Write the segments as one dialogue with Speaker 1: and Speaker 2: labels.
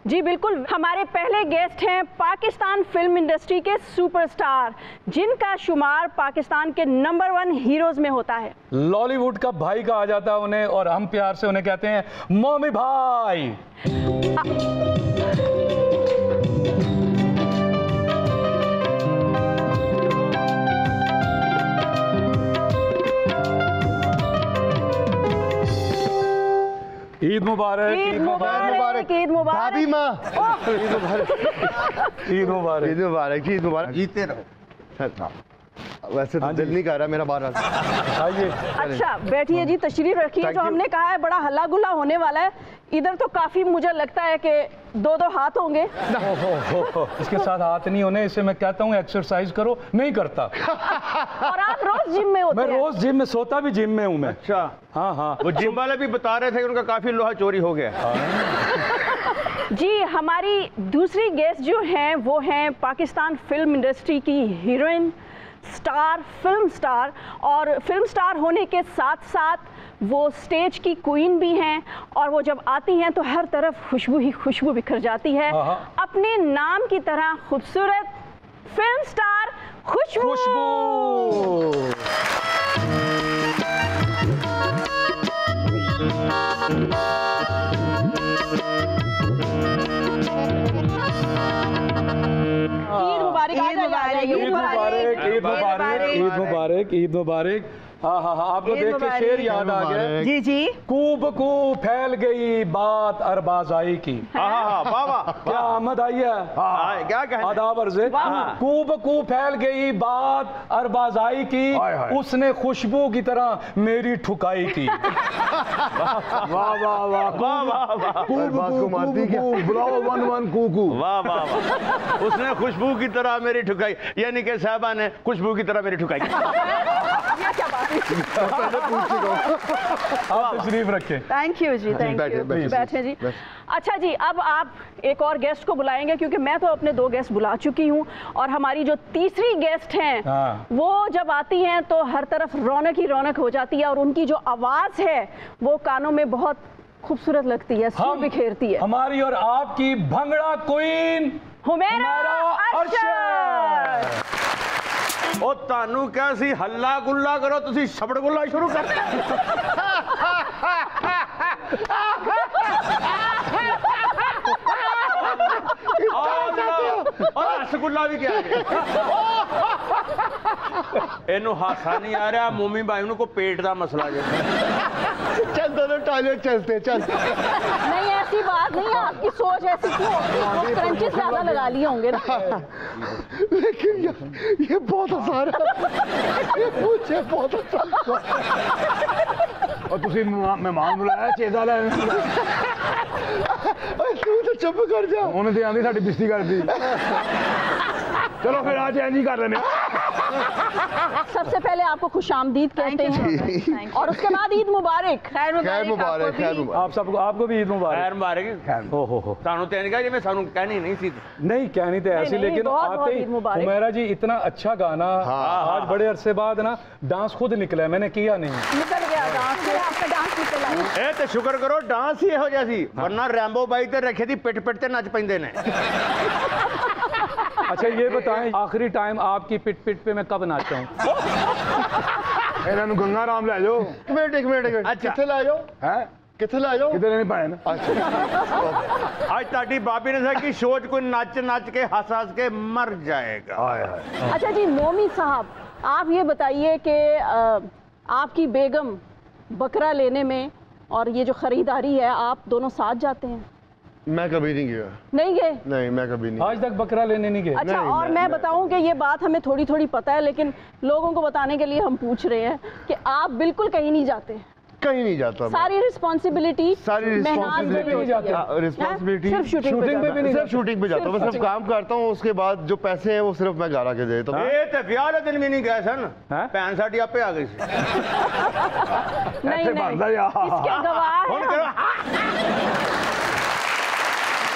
Speaker 1: जी बिल्कुल, हमारे पहले गेस्ट हैं पाकिस्तान फिल्म इंडस्ट्री के सुपरस्टार, जिनका शुमार पाकिस्तान के नंबर 1 हीरोज में होता है।
Speaker 2: लॉलीवुड का भाई कहा जाता है उन्हें, और हम प्यार से उन्हें कहते हैं मोमी भाई। ईद मुबारक,
Speaker 1: ईद मुबारक, ईद मुबारक
Speaker 3: भाभी माँ,
Speaker 2: ईद मुबारक, ईद मुबारक,
Speaker 3: ईद मुबारक, ईद मुबारक।
Speaker 4: जीते रहो।
Speaker 3: वैसे तो दिल नहीं कर रहा मेरा बाहर
Speaker 2: आइए।
Speaker 1: अच्छा बैठिए जी, तशरीफ रखिए। जो हमने कहा है बड़ा हल्ला गुल्ला होने वाला है, इधर तो काफी मुझे लगता है कि 2-2 हाथ होंगे।
Speaker 2: इसके साथ हाथ नहीं होने, इससे मैं कहता हूँ एक्सरसाइज करो, नहीं करता।
Speaker 1: और आप रोज जिम में होते
Speaker 2: मैं
Speaker 1: हैं?
Speaker 2: रोज जिम में, सोता भी जिम में हूँ मैं।
Speaker 4: अच्छा,
Speaker 2: हाँ हाँ,
Speaker 4: वो जिम वाले भी बता रहे थे कि उनका काफी लोहा चोरी हो गया।
Speaker 1: जी हमारी दूसरी गेस्ट जो हैं वो हैं पाकिस्तान फिल्म इंडस्ट्री की हीरोइन, स्टार, फिल्म स्टार, और फिल्म स्टार होने के साथ साथ वो स्टेज की क्वीन भी हैं, और वो जब आती हैं तो हर तरफ खुशबू ही खुशबू बिखर जाती है। अपने नाम की तरह खूबसूरत फिल्म स्टार खुशबू। ईद मुबारक, ईद मुबारक, ईद मुबारक,
Speaker 2: ईद मुबारक, ईद मुबारक, ईद मुबारक। हाँ हाँ हाँ, आपको देख के शेर याद आ गया।
Speaker 1: जी जी।
Speaker 2: कूब कूब फैल गई बात अरबाज़ाई की। क्या आमद आई है,
Speaker 4: क्या कहना?
Speaker 2: आदाब अर्ज़े। कूब कूब फैल गई बात अरबाज़ाई की, उसने खुशबू की तरह मेरी ठुकाई की।
Speaker 4: वाह वाह वाह वाह वाह,
Speaker 3: को मारती क्या?
Speaker 4: बुलाओ 1-1 कूकू। वाह वाह वाह, उसने खुशबू की तरह मेरी ठुकाई, यानी कि साहबा ने खुशबू की तरह मेरी ठुकाई।
Speaker 1: क्या बात है?
Speaker 2: आप तशरीफ रखें।
Speaker 1: थैंक यू जी, थैंक यू। बैठे जी। अच्छा जी, अब आप एक और गेस्ट को बुलाएंगे, क्योंकि मैं तो अपने 2 गेस्ट बुला चुकी हूँ, और हमारी जो तीसरी गेस्ट हैं वो जब आती हैं तो हर तरफ रौनक ही रौनक हो जाती है, और उनकी जो आवाज़ है वो कानों में बहुत खूबसूरत लगती है, सुर बिखेरती है।
Speaker 2: हमारी और आपकी भंगड़ा क्वीन
Speaker 1: हुमैरा अरशद।
Speaker 4: ओ तानू क्या सी हल्ला गुल्ला करो, तुसी छबड़ गुल्ला शुरू कर। और रसगुल्ला भी क्या इनू हासा नहीं आ रहा, मोमी भाई को पेट का मसला जो।
Speaker 3: चल दोनों टॉयलेट चलते चल।
Speaker 1: नहीं ऐसी बात नहीं है, आपकी सोच ऐसी क्यों? क्रंचेस ज्यादा लगा लिए होंगे ना।
Speaker 3: लेकिन ये बहुत आसान है, मुझे बहुत आसान।
Speaker 4: और तुसी मेहमान बुलाया चेजा ले,
Speaker 3: तू तो चुप कर जा।
Speaker 4: उन्हें तो आंधी साडी बेइज्जती कर दी। चलो फिर आज इंज ही कर लेने।
Speaker 1: सबसे पहले आपको खुशामदीद कहते हैं, और उसके बाद ईद मुबारक।
Speaker 3: खैर मुबारक, खैर मुबारक।
Speaker 2: आप सबको, आपको भी ईद मुबारक।
Speaker 4: खैर मुबारक।
Speaker 2: हो
Speaker 4: सानू तो इनका जिवें सानू कहनी नहीं सी।
Speaker 2: नहीं कहनी तो ऐसी, लेकिन आते ही हुमैरा जी इतना अच्छा गाना, आज बड़े अरसे बाद ना डांस खुद निकला है, मैंने किया नहीं।
Speaker 1: निकल गया डांस, आपका डांस निकल आया।
Speaker 4: ए ते शुक्र करो डांस ही हो जैसी, वरना रैम्बो बाई ते रखे दी पिट पिट ते नच पैंदे ने।
Speaker 2: अच्छा ये बताएं, आखिरी टाइम आपकी पिट पिट पे मैं कब नाचा हूँ?
Speaker 4: इन्होंने गंगा राम ले जाओ।
Speaker 3: एक मिनट
Speaker 4: अच्छा।
Speaker 3: किथे ला जाओ?
Speaker 4: हैं
Speaker 3: किथे ला जाओ?
Speaker 4: किधर नहीं पाए ना। आज ताड़ी बाबी ने कहा कि सोच कोई नाच नाच के हंस हंस के मर जाएगा।
Speaker 1: अच्छा जी मोमी साहब, आप ये बताइए कि आपकी बेगम बकरा लेने में और ये जो खरीदारी है, आप दोनों साथ जाते हैं?
Speaker 3: मैं कभी नहीं गया।
Speaker 1: नहीं गए?
Speaker 3: नहीं, मैं कभी नहीं।
Speaker 2: आज तक बकरा लेने नहीं गए?
Speaker 1: अच्छा, और मैं बताऊं कि ये बात हमें थोड़ी थोड़ी पता है, लेकिन लोगों को बताने के लिए हम पूछ रहे हैं कि आप बिल्कुल कहीं नहीं जाते?
Speaker 3: कहीं नहीं जाता।
Speaker 1: सारी रिस्पॉन्सिबिलिटी
Speaker 3: रिस्पॉन्सिबिलिटी
Speaker 1: सिर्फ शूटिंग पे भी नहीं,
Speaker 3: सिर्फ शूटिंग पे जाता हूँ। मैं सिर्फ काम करता हूँ, उसके बाद जो पैसे हैं वो सिर्फ मैं घर आके देता हूँ।
Speaker 4: ये तो ब्याह दिन भी नहीं गए सन, भैन साडी आपे आ गई सी।
Speaker 1: नहीं नहीं, इसके गवाह हैं।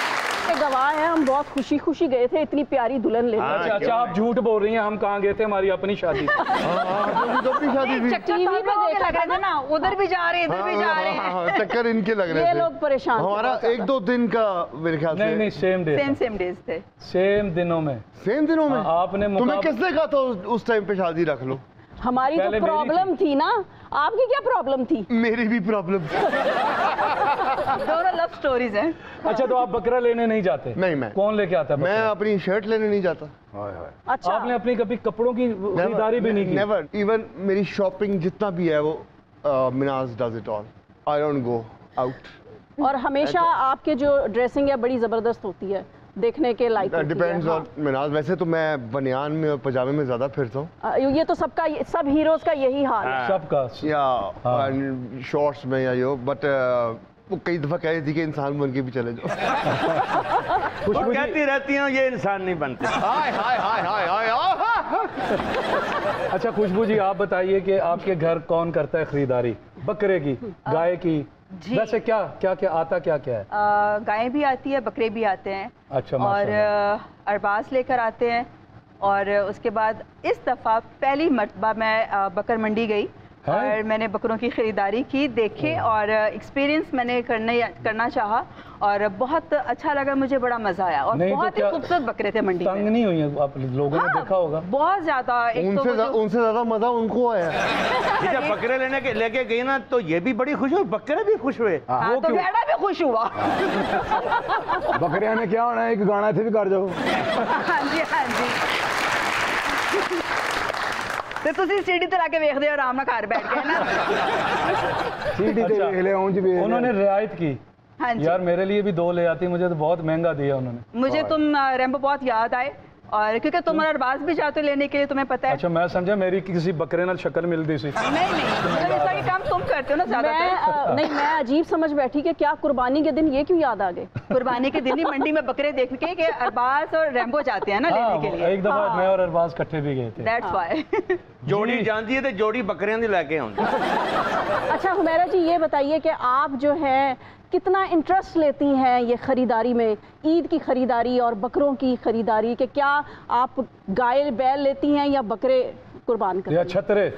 Speaker 1: के गवाह हैं, हम बहुत खुशी खुशी गए थे इतनी प्यारी दुल्हन लेने।
Speaker 2: अच्छा आप झूठ बोल रही हैं, हम कहाँ गए थे, हमारी अपनी शादी।
Speaker 3: अपनी शादी थी,
Speaker 1: टीवी पे देख लग रहे थे ना, उधर भी जा रहे इधर भी जा रहे हैं,
Speaker 3: चक्कर इनके लग रहे थे,
Speaker 1: ये लोग परेशान।
Speaker 3: हमारा 1-2 दिन का मेरे ख्याल से।
Speaker 2: नहीं सेम
Speaker 1: डेज थे,
Speaker 2: सेम दिनों में।
Speaker 3: सेम दिनों में
Speaker 2: आपने
Speaker 3: तुम्हें किसने कहा था उस टाइम पे शादी रख लो?
Speaker 1: हमारी तो प्रॉब्लम थी ना, आपकी क्या प्रॉब्लम थी? मेरी
Speaker 3: भी प्रॉब्लम थी।
Speaker 1: दोनों लव स्टोरीज हैं।
Speaker 2: अच्छा तो आप बकरा लेने नहीं जाते?
Speaker 3: नहीं, मैं।
Speaker 2: कौन लेके आता है?
Speaker 3: मैं अपनी शर्ट लेने नहीं जाता।
Speaker 1: अच्छा
Speaker 2: आपने अपनी कभी कपड़ों की खरीदारी भी नहीं की?
Speaker 3: नेवर, इवन मेरी शॉपिंग जितना भी है वो Minaj does it all, I don't go out.
Speaker 1: और हमेशा आपके जो ड्रेसिंग है बड़ी जबरदस्त होती है, देखने के लायक होती है।
Speaker 3: Depends on Minaj. वैसे तो मैं बनियान में और पजामे में ज्यादा फिरता हूँ।
Speaker 1: ये तो सबका, सब हीरोज का यही हाल है।
Speaker 2: सबका
Speaker 3: या शॉर्ट्स में या यो, बट वो कई दफा कह रही थी कि इंसान बन के भी चले जाओ।
Speaker 4: कुछ कहती रहती हैं ये इंसान नहीं बनते।
Speaker 3: हाय हाय हाय हाय हाय।
Speaker 2: अच्छा खुशबू जी आप बताइए कि आपके घर कौन करता है खरीदारी? बकरे की, गाय की? वैसे क्या क्या क्या आता, क्या क्या है?
Speaker 5: गायें भी आती है, बकरे भी आते हैं।
Speaker 2: अच्छा
Speaker 5: और अरबाज लेकर आते हैं। और उसके बाद इस दफ़ा पहली मर्तबा मैं बकर मंडी गई और मैंने बकरों की ख़रीदारी की, देखे और एक्सपीरियंस मैंने करना चाहा और बहुत अच्छा लगा, मुझे बड़ा मज़ा आया और बहुत ही खूबसूरत बकरे थे मंडी में।
Speaker 2: तंग नहीं हुई आप लोगों ने? देखा होगा
Speaker 5: बहुत ज़्यादा।
Speaker 3: उनसे ज़्यादा मज़ा उनको आया।
Speaker 4: जब बकरे लेके गई ना तो ये भी बड़ी खुश हुई, बकरे भी खुश हुए।
Speaker 5: हाँ, तो भेड़ा भी खुश हुआ।
Speaker 6: बकरियां ने क्या होना है, एक गाना थे भी कर जाओ।
Speaker 5: हाँ जी हाँ जी। ਤੇ ਤੁਸੀਂ ਸੀਡੀ ਤੇ ਲਾ ਕੇ ਵੇਖਦੇ ਹੋ ਆਰਾਮ ਨਾਲ ਘਰ ਬੈਠ ਕੇ ਨਾ।
Speaker 6: सीडी ਤੇ ਵੇਖ ਲਿਆ ਉਂਝ ਵੀ।
Speaker 2: उन्होंने रियायत की।
Speaker 5: हाँ जी।
Speaker 2: यार मेरे लिए भी 2 ले आती, मुझे तो बहुत महंगा दिया उन्होंने।
Speaker 5: मुझे तुम रैम्बो बहुत याद आए और क्योंकि तुम अरबाज भी जाते हो लेने के लिए, तुम्हें पता है।
Speaker 2: अच्छा मैं समझा मेरी किसी बकरे नाल शक्ल मिलती सी।
Speaker 5: नहीं मतलब इस तरह के काम तुम करते हो ना ज्यादातर।
Speaker 1: नहीं मैं अजीब समझ बैठी कि क्या कुर्बानी के दिन ये क्यों याद आ गए?
Speaker 5: कुर्बानी के दिन ही मंडी में बकरे देख के कि अरबाज और रैम्बो जाते हैं ना लेने के लिए।
Speaker 2: एक दफा मैं और अरबाज इकट्ठे भी गए थे।
Speaker 5: That's why.
Speaker 4: जोड़ी जानती है तो जोड़ी बकरियां दी लेके आउंदी।
Speaker 1: अच्छा हुमैरा जी ये बताइए कि आप जो है कितना इंटरेस्ट लेती हैं ये खरीदारी में, ईद की खरीदारी और बकरों की खरीदारी, कि क्या आप गाय बैल लेती हैं या बकरे कुर्बान करती हैं?
Speaker 2: या छतरे?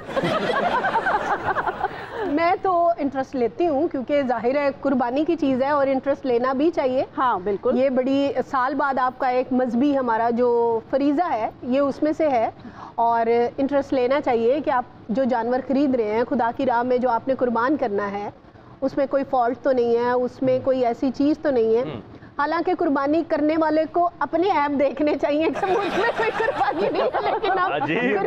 Speaker 7: मैं तो इंटरेस्ट लेती हूँ क्योंकि जाहिर है कुर्बानी की चीज़ है और इंटरेस्ट लेना भी चाहिए।
Speaker 1: हाँ बिल्कुल,
Speaker 7: ये बड़ी साल बाद आपका एक मजहबी हमारा जो फरीज़ा है ये उसमें से है और इंटरेस्ट लेना चाहिए कि आप जो जानवर ख़रीद रहे हैं खुदा की राह में, जो आपने कुर्बान करना है उसमें कोई फॉल्ट तो नहीं है, उसमें कोई ऐसी चीज़ तो नहीं है। हालांकि कुर्बानी करने वाले को अपने ऐप देखने चाहिए कि मुझमें कोई कुर्बानी नहीं है, लेकिन आप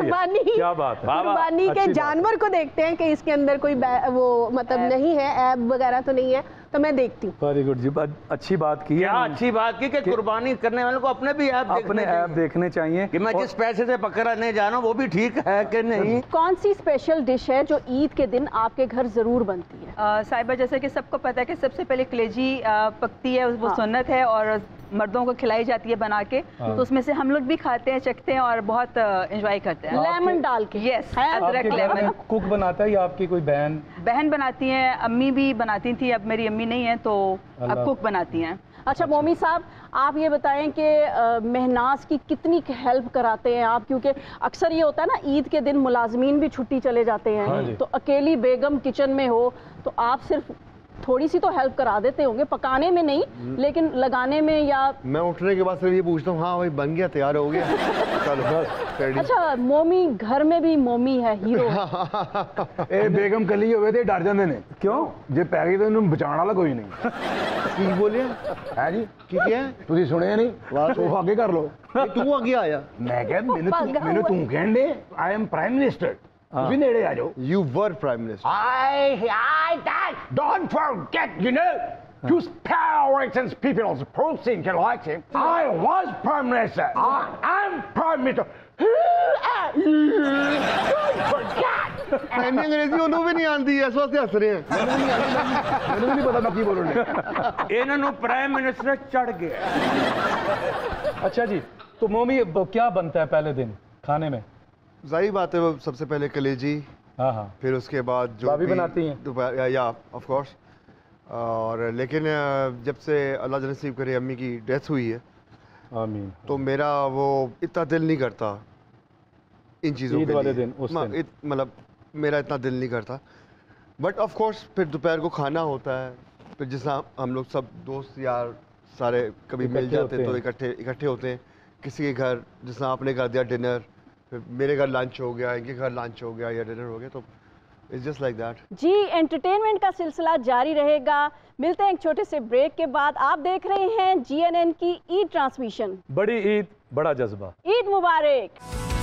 Speaker 7: कुर्बानी के जानवर को देखते हैं कि इसके अंदर कोई वो मतलब नहीं है, ऐप वगैरह तो नहीं है, तो मैं देखती हूँ।
Speaker 2: वेरी गुड जी, अच्छी बात की।
Speaker 4: क्या अच्छी बात की कि कुर्बानी करने वाले को अपने भी ऐप
Speaker 2: देखने चाहिए
Speaker 4: कि मैं जिस पैसे से पकड़ने जा रहा हूँ वो भी ठीक है कि नहीं।
Speaker 1: कौन सी स्पेशल डिश है जो ईद के दिन आपके घर जरूर बनती है?
Speaker 5: साहिबा जैसे कि सबको पता है कि सबसे पहले कलेजी पकती है, वो सुन्नत है और मर्दों को खिलाई जाती है बना के, तो उसमें से हम लोग भी खाते हैं, चखते हैं और बहुत एंजॉय करते हैं
Speaker 1: लेमन डाल के।
Speaker 5: यस, अदरक लेमन।
Speaker 2: कुक बनाता है या आपकी कोई बहन
Speaker 5: बनाती हैं, अम्मी भी बनाती थी, अब मेरी अम्मी नहीं है तो अब कुक बनाती हैं।
Speaker 1: अच्छा मोमी साहब आप ये बताएं कि महनाज की कितनी हेल्प कराते हैं आप, क्योंकि अक्सर ये होता है ना ईद के दिन मुलाजमीन भी छुट्टी चले जाते हैं, तो अकेली बेगम किचन में हो तो आप सिर्फ थोड़ी सी तो हेल्प करा देते होंगे, पकाने में नहीं लेकिन लगाने में, या
Speaker 3: मैं उठने के बाद सिर्फ ये पूछता हूँ हाँ भाई बन गया, तैयार हो गया, चलो बस।
Speaker 1: अच्छा मोमी घर में भी मोमी है, हीरो
Speaker 6: ए बेगम कली हुए थे डर जाते ने, क्यों जे पै गई तो इन्होंने बचाने वाला कोई नहीं।
Speaker 3: की बोलिए
Speaker 6: है जी
Speaker 3: की क्या
Speaker 6: तुसी सुने नहीं, तो आगे कर लो।
Speaker 3: तू आगे आया,
Speaker 6: मैं कह मैंने तू कहन दे आई एम प्राइम मिनिस्टर, तुसी नेड़े आ जाओ।
Speaker 3: You were prime minister.
Speaker 6: I don't forget, you know, to spare since people's posting election. I was prime minister. I am prime minister. Who are you? Don't forget.
Speaker 3: मैंने अंग्रेजी उन्होंने भी नहीं आती है, इस वास्ते हंस रहे हैं।
Speaker 6: मैंने भी नहीं पता मैं की बोल रहा हूँ।
Speaker 4: इन्होंने प्राइम मिनिस्टर चढ़ गया।
Speaker 2: अच्छा जी, तो मोमी क्या बनता है पहले दिन खाने में?
Speaker 3: जाहिर बात है वो सबसे पहले कलेजी,
Speaker 2: हाँ,
Speaker 3: फिर उसके बाद जो
Speaker 2: भाभी बनाती हैं
Speaker 3: या ऑफ कोर्स और लेकिन जब से अल्लाह नसीब करे अम्मी की डेथ हुई है,
Speaker 2: आमीन,
Speaker 3: तो मेरा वो इतना दिल नहीं करता इन चीज़ों
Speaker 2: ईद
Speaker 3: के
Speaker 2: वाले
Speaker 3: लिए।
Speaker 2: दिन, उस दिन।
Speaker 3: मतलब मेरा इतना दिल नहीं करता। बट ऑफ कोर्स फिर दोपहर को खाना होता है, फिर जिस हम लोग सब दोस्त यार सारे कभी मिल
Speaker 2: इकट्ठे
Speaker 3: जाते
Speaker 2: होते
Speaker 3: तो
Speaker 2: हैं।
Speaker 3: इकट्ठे होते हैं किसी के घर, जिस आपने कर दिया डिनर, फिर मेरे घर लंच हो गया, इनके घर लंच हो गया या डिनर हो गया, तो इट्स जस्ट लाइक दैट।
Speaker 1: जी, एंटरटेनमेंट का सिलसिला जारी रहेगा। मिलते हैं एक छोटे से ब्रेक के बाद। आप देख रहे हैं GNN की ईद ट्रांसमिशन।
Speaker 2: बड़ी ईद, बड़ा जज्बा।
Speaker 1: ईद मुबारक।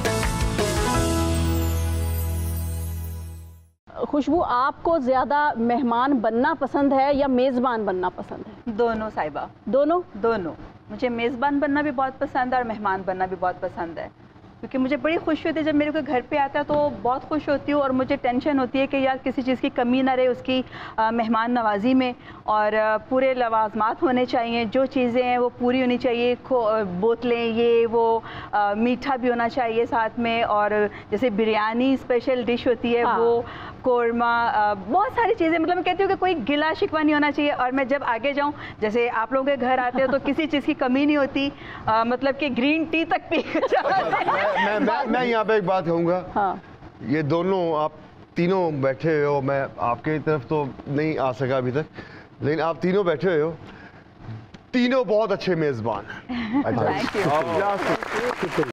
Speaker 1: खुशबू, आपको ज़्यादा मेहमान बनना पसंद है या मेज़बान बनना पसंद है?
Speaker 5: दोनों साहिबा,
Speaker 1: दोनों।
Speaker 5: दोनों। मुझे मेज़बान बनना भी बहुत पसंद है और मेहमान बनना भी बहुत पसंद है, क्योंकि मुझे बड़ी खुशी होती है जब मेरे कोई घर पे आता है, तो बहुत खुश होती हूँ और मुझे टेंशन होती है कि यार किसी चीज़ की कमी ना रहे उसकी मेहमान नवाजी में, और पूरे लवाजमात होने चाहिए, जो चीज़ें हैं वो पूरी होनी चाहिए, बोतलें ये वो, मीठा भी होना चाहिए साथ में, और जैसे बिरयानी स्पेशल डिश होती है,
Speaker 1: हाँ।
Speaker 5: वो कोरमा, बहुत सारी चीज़ें, मतलब मैं कहती हूँ कि कोई गिला शिकवा नहीं होना चाहिए। और मैं जब आगे जाऊँ, जैसे आप लोगों के घर आते हो तो किसी चीज़ की कमी नहीं होती, मतलब कि ग्रीन टी तक पी
Speaker 3: मैं यहाँ पे एक बात कहूँगा।
Speaker 1: हाँ।
Speaker 3: ये दोनों आप तीनों बैठे हुए हो, मैं आपके तरफ तो नहीं आ सका अभी तक, लेकिन आप तीनों बैठे हुए हो, तीनों बहुत अच्छे मेज़बान हैं।
Speaker 5: Thank you.